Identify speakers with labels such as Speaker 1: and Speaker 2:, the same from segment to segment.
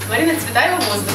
Speaker 1: Марина Цветаева, «Воздух».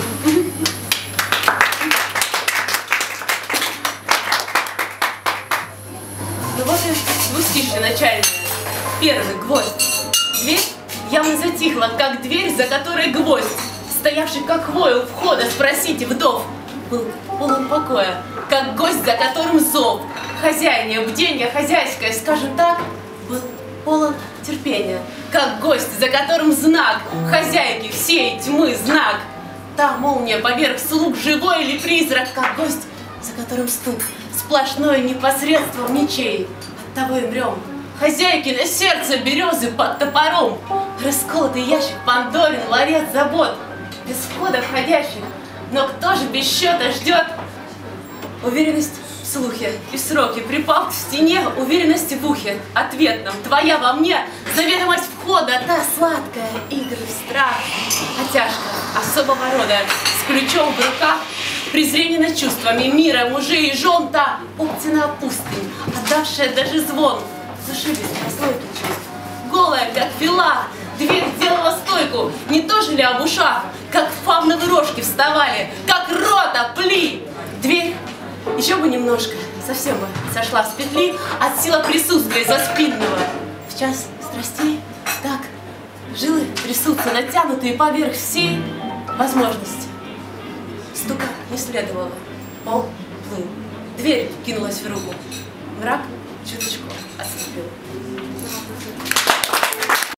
Speaker 1: Ну вот и двустишье начальное. Первый гвоздь. Дверь явно затихла, как дверь, за которой гвоздь. Стоявший как хвой у входа, спросите, вдов, был полон покоя, как гость, за которым зов. Хозяйня, бденье хозяйское, скажем так, был полон терпения, как гость, за которым знак хозяйки всей тьмы знак. Та молния поверх слуг, живой или призрак, как гость, за которым стук сплошной непосредством ничей. Оттого и мрем. Хозяйки на сердце березы под топором. Расколотый ящик Пандорин, ларец забот. Без входа входящих, но кто же без счета ждет? Уверенность в слухе и в сроке, припал к стене, уверенности в ухе, ответном, твоя во мне, заведомость входа, та сладкая, игры в страх, натяжка особого рода, с ключом в руках, презрение над чувствами мира, мужей и жен, та Оптина пустынь, отдавшая даже звон, души без прослойки чувств, голая, как фила, дверь сделала стойку, не то же ли об ушах, как фавновые рожки вставали, как рота пли. Дверь еще бы немножко, совсем бы сошла с петли от силы присутствия заспинного. В час страстей так жилы трясутся, натянутые поверх всей возможности. Стука не следовало, пол плыл, дверь кинулась в руку, мрак чуточку ослепил.